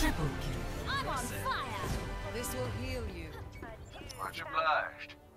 Triple kill. I'm on fire. This will heal you. Much obliged.